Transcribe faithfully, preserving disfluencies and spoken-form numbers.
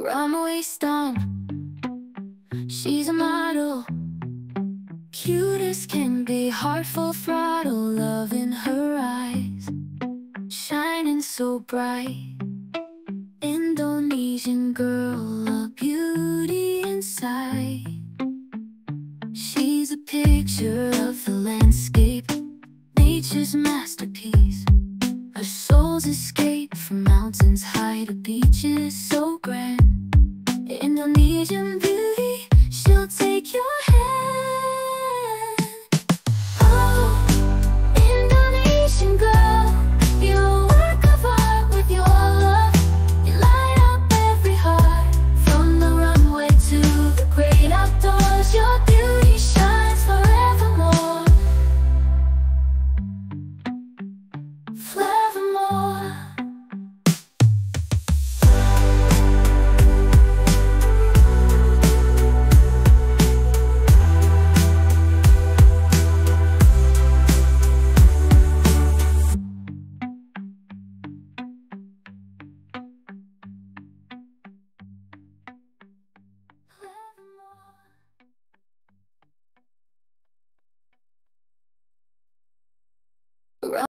Rama waist on, she's a model, cute as can be, heartful throttle, love in her eyes, shining so bright. Indonesian girl.